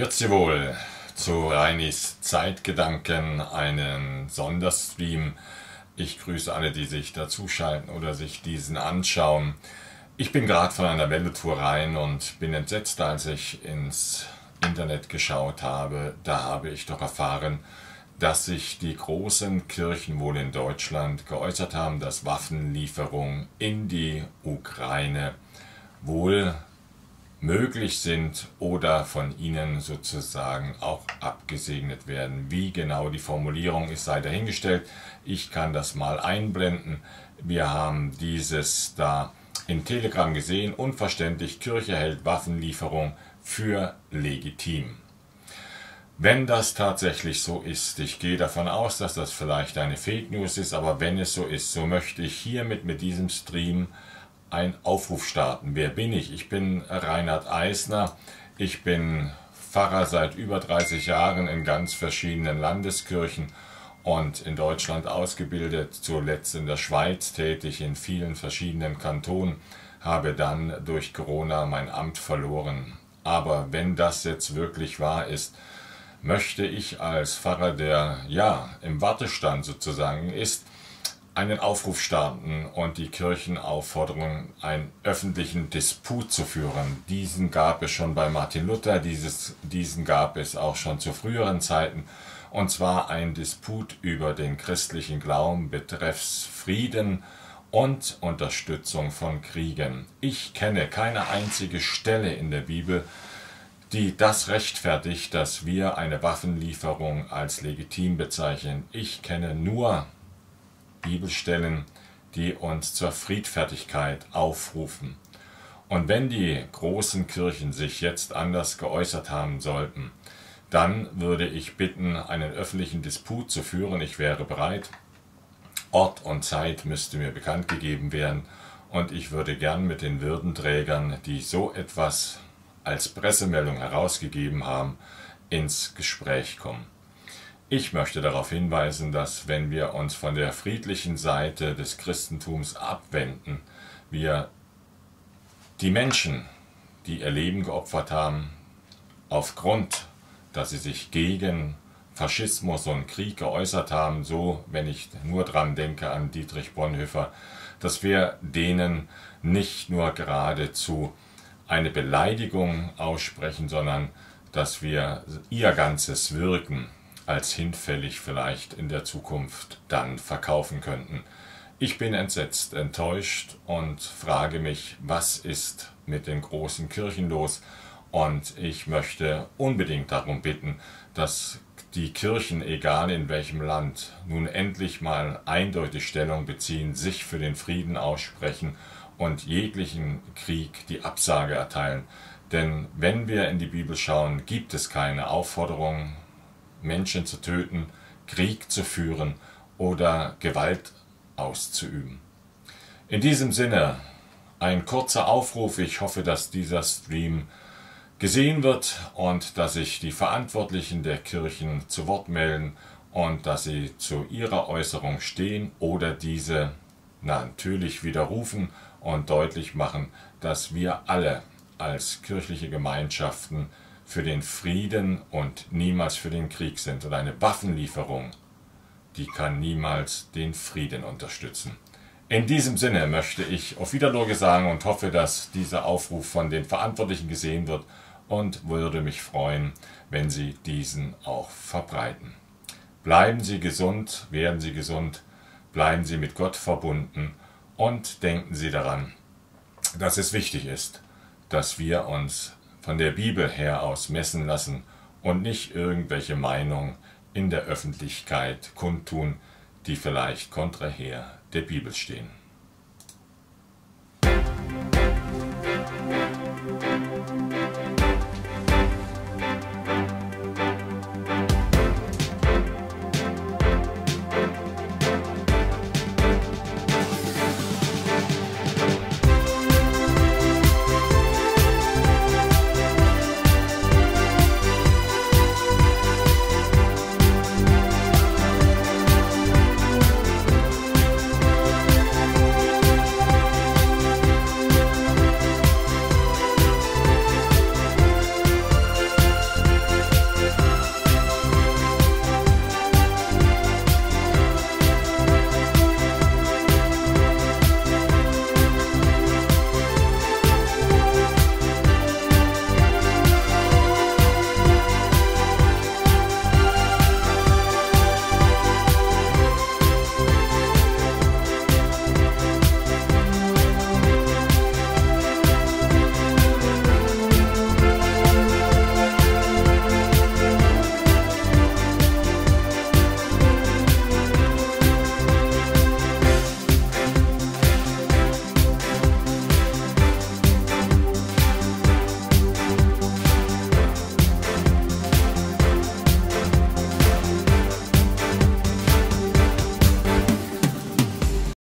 Grüezi wohl zu Reinis Zeitgedanken, einen Sonderstream. Ich grüße alle, die sich dazuschalten oder sich diesen anschauen. Ich bin gerade von einer Welletour rein und bin entsetzt, als ich ins Internet geschaut habe. Da habe ich doch erfahren, dass sich die großen Kirchen wohl in Deutschland geäußert haben, dass Waffenlieferungen in die Ukraine wohl möglich sind oder von ihnen sozusagen auch abgesegnet werden. Wie genau die Formulierung ist, sei dahingestellt. Ich kann das mal einblenden. Wir haben dieses da in Telegram gesehen. Unverständlich, Kirche hält Waffenlieferung für legitim. Wenn das tatsächlich so ist, ich gehe davon aus, dass das vielleicht eine Fake News ist, aber wenn es so ist, so möchte ich hiermit mit diesem Stream einen Aufruf starten. Wer bin ich? Ich bin Reinhard Eisner. Ich bin Pfarrer seit über 30 Jahren in ganz verschiedenen Landeskirchen und in Deutschland ausgebildet, zuletzt in der Schweiz tätig, in vielen verschiedenen Kantonen, habe dann durch Corona mein Amt verloren. Aber wenn das jetzt wirklich wahr ist, möchte ich als Pfarrer, der ja im Wartestand sozusagen ist, einen Aufruf starten und die Kirchen auffordern, einen öffentlichen Disput zu führen. Diesen gab es schon bei Martin Luther, diesen gab es auch schon zu früheren Zeiten, und zwar ein Disput über den christlichen Glauben betreffs Frieden und Unterstützung von Kriegen. Ich kenne keine einzige Stelle in der Bibel, die das rechtfertigt, dass wir eine Waffenlieferung als legitim bezeichnen. Ich kenne nur Bibelstellen, die uns zur Friedfertigkeit aufrufen. Und wenn die großen Kirchen sich jetzt anders geäußert haben sollten, dann würde ich bitten, einen öffentlichen Disput zu führen. Ich wäre bereit. Ort und Zeit müsste mir bekannt gegeben werden und ich würde gern mit den Würdenträgern, die so etwas als Pressemeldung herausgegeben haben, ins Gespräch kommen. Ich möchte darauf hinweisen, dass wenn wir uns von der friedlichen Seite des Christentums abwenden, wir die Menschen, die ihr Leben geopfert haben, aufgrund, dass sie sich gegen Faschismus und Krieg geäußert haben, so, wenn ich nur dran denke an Dietrich Bonhoeffer, dass wir denen nicht nur geradezu eine Beleidigung aussprechen, sondern dass wir ihr ganzes Wirken als hinfällig vielleicht in der Zukunft dann verkaufen könnten. Ich bin entsetzt, enttäuscht und frage mich, was ist mit den großen Kirchen los? Und ich möchte unbedingt darum bitten, dass die Kirchen, egal in welchem Land, nun endlich mal eindeutig Stellung beziehen, sich für den Frieden aussprechen und jeglichen Krieg die Absage erteilen. Denn wenn wir in die Bibel schauen, gibt es keine Aufforderung, Menschen zu töten, Krieg zu führen oder Gewalt auszuüben. In diesem Sinne ein kurzer Aufruf. Ich hoffe, dass dieser Stream gesehen wird und dass sich die Verantwortlichen der Kirchen zu Wort melden und dass sie zu ihrer Äußerung stehen oder diese natürlich widerrufen und deutlich machen, dass wir alle als kirchliche Gemeinschaften für den Frieden und niemals für den Krieg sind. Und eine Waffenlieferung, die kann niemals den Frieden unterstützen. In diesem Sinne möchte ich auf Wiedersehen sagen und hoffe, dass dieser Aufruf von den Verantwortlichen gesehen wird und würde mich freuen, wenn Sie diesen auch verbreiten. Bleiben Sie gesund, werden Sie gesund, bleiben Sie mit Gott verbunden und denken Sie daran, dass es wichtig ist, dass wir uns von der Bibel her aus messen lassen und nicht irgendwelche Meinungen in der Öffentlichkeit kundtun, die vielleicht konträr der Bibel stehen.